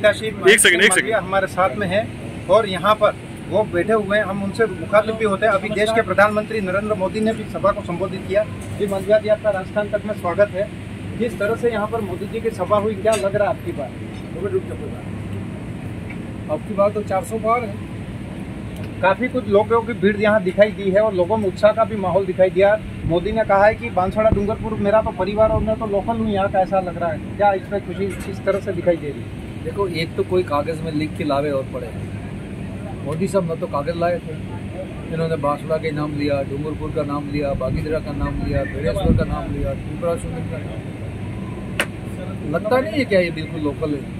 प्रत्याशी हमारे साथ में है और यहाँ पर वो बैठे हुए हैं, हम उनसे मुखातिब भी होते हैं। अभी देश के प्रधानमंत्री नरेंद्र मोदी ने भी सभा को संबोधित किया। जी मालवीय जी, आपका राजस्थान तक में स्वागत है। जिस तरह से यहाँ पर मोदी जी की सभा हुई, क्या लग रहा है आपकी बात? आपकी बात तो 400 पार है। काफी कुछ लोगों की भीड़ यहाँ दिखाई दी है और लोगों में उत्साह का भी माहौल दिखाई दिया। मोदी ने कहा है कि बांसवाड़ा डूंगरपुर मेरा तो परिवार और मैं तो लोकल हूँ यहाँ का, ऐसा लग रहा है। क्या इसमें खुशी किस तरह से दिखाई दे रही है? देखो, एक तो कोई कागज में लिख के लावे और पढ़े। मोदी साहब न तो कागज लाए थे, इन्होंने बांसवाड़ा का नाम लिया, डूंगरपुर का नाम लिया, बागीदरा का नाम लिया, भेड़ेश्वर का नाम लिया, त्रिपुरा सुंदर का नाम। लगता नहीं है क्या ये बिल्कुल लोकल है?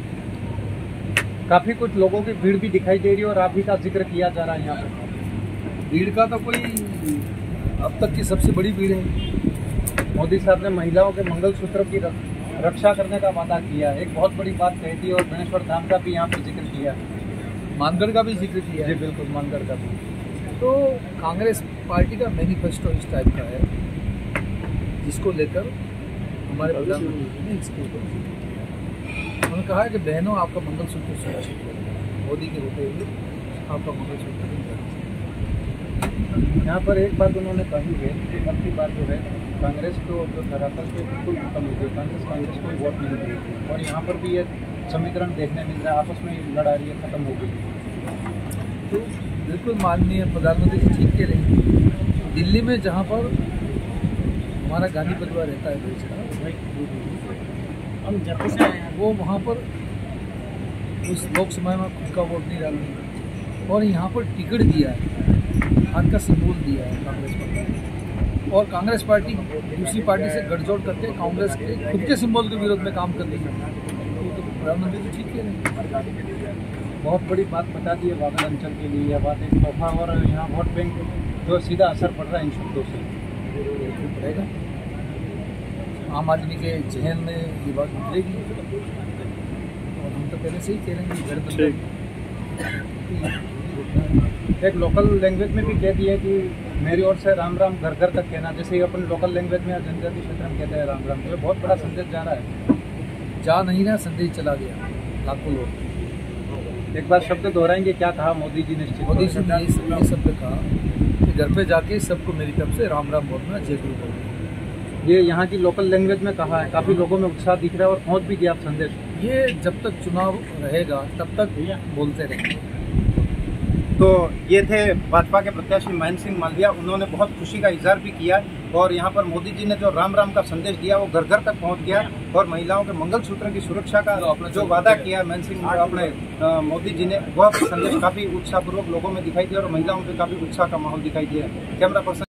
काफी कुछ लोगों की भीड़ भी दिखाई दे रही है और आप ही का जिक्र किया जा रहा है यहाँ पर। भीड़ का तो कोई अब तक की सबसे बड़ी भीड़ है। मोदी साहब ने महिलाओं के मंगलसूत्र की रक्षा करने का वादा किया, एक बहुत बड़ी बात कही थी, और गणेश्वर धाम का भी यहाँ पर जिक्र किया, मानगढ़ का भी जिक्र किया। जी बिल्कुल, मानगढ़ का भी। तो कांग्रेस पार्टी का मैनिफेस्टो इस टाइप का है, जिसको लेकर हमारे प्रधानमंत्री ने इसके ऊपर उन्होंने कहा है कि बहनों, आपका मंगलसूत्र सुरक्षित है। मोदी के होते हुए आपका मंगलसूत्र नहीं करना। यहाँ पर एक बात उन्होंने कही है कि अब की बात जो है, कांग्रेस को जो धरातल पे बिल्कुल खत्म हो गई, कांग्रेस को वोट नहीं देगी और यहाँ पर भी ये समीकरण देखने मिल रहा है, आपस में लड़ा रही है, खत्म हो गई। तो बिल्कुल माननीय प्रधानमंत्री जी ठीक कह रहे हैं। दिल्ली में जहाँ पर हमारा गांधी परिवार रहता है देश का, हम जब से वो वहाँ पर उस लोकसभा में खुद का वोट नहीं डालने और यहाँ पर टिकट दिया है, हाथ का सिंबल दिया है कांग्रेस पार्टी, और कांग्रेस पार्टी दूसरी पार्टी से गठजोड़ करके कांग्रेस के खुद के सिंबल के विरोध में काम कर रही है। तो प्रधानमंत्री जी ठीक है। बहुत बड़ी बात बता दी है बागल अंचल के लिए, यह बात एक तोहफा और यहाँ वोट बैंक जो सीधा असर पड़ रहा है इन शब्दों से पड़ेगा। आम आदमी के जहन में ये बात उतरेगी और हम तो पहले से ही कह रहे हैं। एक लोकल लैंग्वेज में भी कह दिया कि मेरी ओर से राम राम घर घर तक कहना, जैसे अपन लोकल लैंग्वेज में जनजातीय क्षेत्र में कहते हैं राम राम। ये बहुत बड़ा संदेश जा रहा है। जा नहीं रहा, संदेश चला गया लाखों लोग। एक बार शब्द दोहराएंगे, क्या कहा मोदी जी ने? मोदी जी ने ये शब्द कहा कि घर पे जाके सबको मेरी तरफ से राम राम बोलना, जय गुरु बोलना। ये यहाँ की लोकल लैंग्वेज में कहा है, काफी लोगों में उत्साह दिख रहा है और पहुँच भी गया संदेश। ये जब तक चुनाव रहेगा तब तक बोलते रहेंगे। तो ये थे भाजपा के प्रत्याशी महेंद्र सिंह मालवीय। उन्होंने बहुत खुशी का इजहार भी किया और यहाँ पर मोदी जी ने जो राम राम का संदेश दिया वो घर घर तक पहुँच गया और महिलाओं के मंगलसूत्र की सुरक्षा का जो वादा किया महेंद्र सिंह अपने मोदी जी ने, वह संदेश काफी उत्साहपूर्वक लोगों में दिखाई दिया और महिलाओं में काफी उत्साह का माहौल दिखाई दिया। Camera person